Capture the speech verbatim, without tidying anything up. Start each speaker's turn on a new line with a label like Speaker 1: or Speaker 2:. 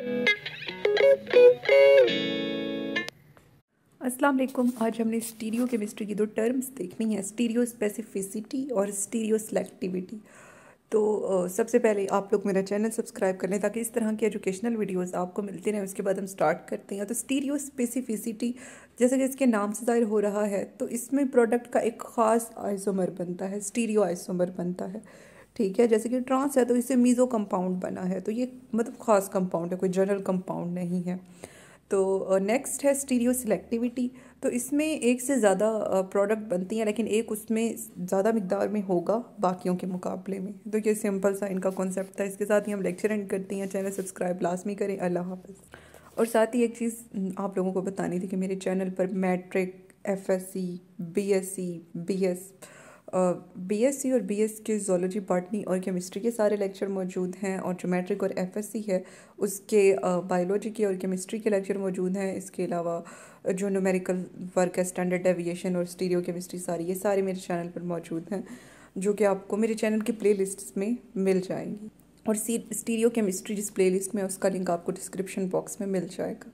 Speaker 1: अस्सलाम वालेकुम। आज हमने स्टीरियो केमिस्ट्री की दो टर्म्स देखनी है, स्टीरियो स्पेसिफिसिटी और स्टीरियो सेलेक्टिविटी। तो अ, सबसे पहले आप लोग मेरा चैनल सब्सक्राइब कर लें ताकि इस तरह की एजुकेशनल वीडियोस आपको मिलती रहें। उसके बाद हम स्टार्ट करते हैं। तो स्टीरियो स्पेसिफिसिटी, जैसे कि इसके नाम से ज़ाहिर हो रहा है, तो इसमें प्रोडक्ट का एक ख़ास आइसोमर बनता है, स्टीरियो आइसोमर बनता है। ठीक है, जैसे कि ट्रांस है तो इससे मीज़ो कंपाउंड बना है, तो ये मतलब ख़ास कंपाउंड है, कोई जनरल कंपाउंड नहीं है। तो नेक्स्ट है स्टीरियो सिलेक्टिविटी। तो इसमें एक से ज़्यादा प्रोडक्ट बनती हैं, लेकिन एक उसमें ज़्यादा मिकदार में होगा बाकियों के मुकाबले में। तो ये सिंपल सा इनका कॉन्सेप्ट था। इसके साथ ही हम लेक्चर एंड करती हैं। चैनल सब्सक्राइब लाजमी करें। अल्लाह हाफ़िज़। और साथ ही एक चीज़ आप लोगों को बतानी थी कि मेरे चैनल पर matric, F S C, B S C, B S BSc और बीएस के जोलॉजी, बॉटनी और केमिस्ट्री के सारे लेक्चर मौजूद हैं, और जो मैट्रिक और एफएससी है उसके बायोलॉजी के और केमिस्ट्री के लेक्चर मौजूद हैं। इसके अलावा जो न्यूमेरिकल वर्क है, स्टैंडर्ड डेविएशन और स्टीरियो केमिस्ट्री, सारी ये सारे मेरे चैनल पर मौजूद हैं, जो कि आपको मेरे चैनल की प्ले में मिल जाएंगी। और सी स्टीरियो केमिस्ट्री जिस प्ले में, उसका लिंक आपको डिस्क्रिप्शन बॉक्स में मिल जाएगा।